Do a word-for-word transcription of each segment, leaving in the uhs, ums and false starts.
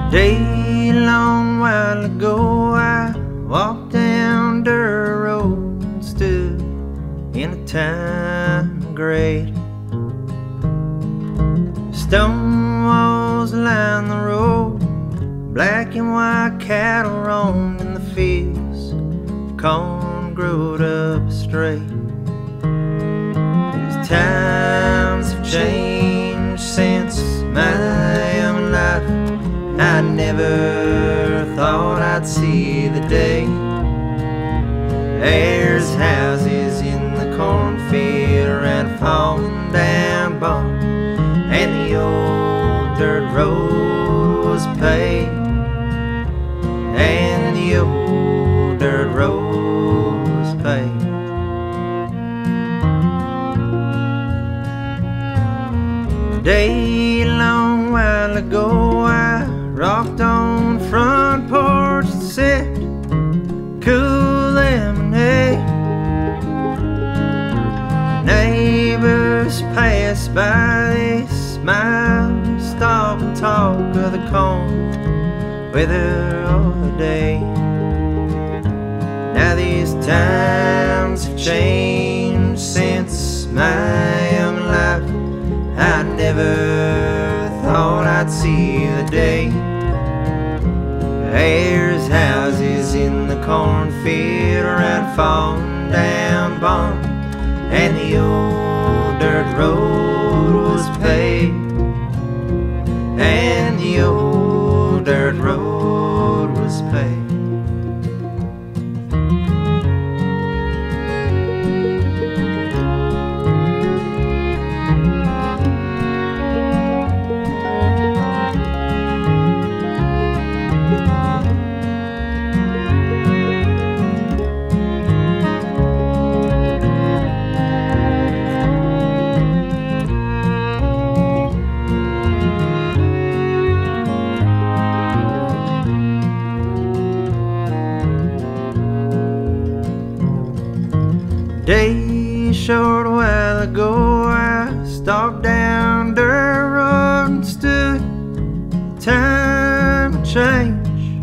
Day long while ago I walked down dirt road and stood in a time of great. Stone walls line the road, black and white cattle roamed in the fields, corn growed up straight. These times have changed since my young life. I never thought I'd see the day. There's houses in the cornfield around a falling down barn, and the old dirt road was paved, and the old dirt road was paved. A day long while ago I rocked on the front porch and sipped cool lemonade. Neighbors pass by, they smile, stop and talk of the corn weather all the day. Now these times have changed since my young life. I never thought I'd see the day. There's houses in the cornfield around a falling down barn, and the old dirt road was paved, and the old dirt road was paved. Day short while ago I stopped down dirt road and stood. Time of change.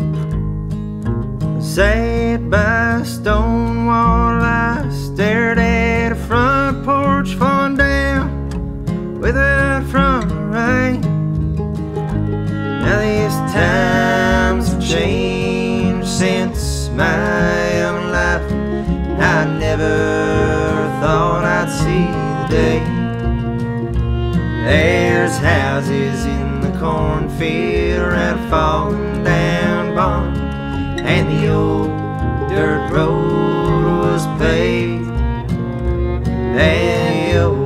I sat by a stone wall, I stared at a front porch falling down without from the rain. Now these times have changed since my young life. I never thought I'd see the day. There's houses in the cornfield around a falling down barn, and the old dirt road was paved, and the old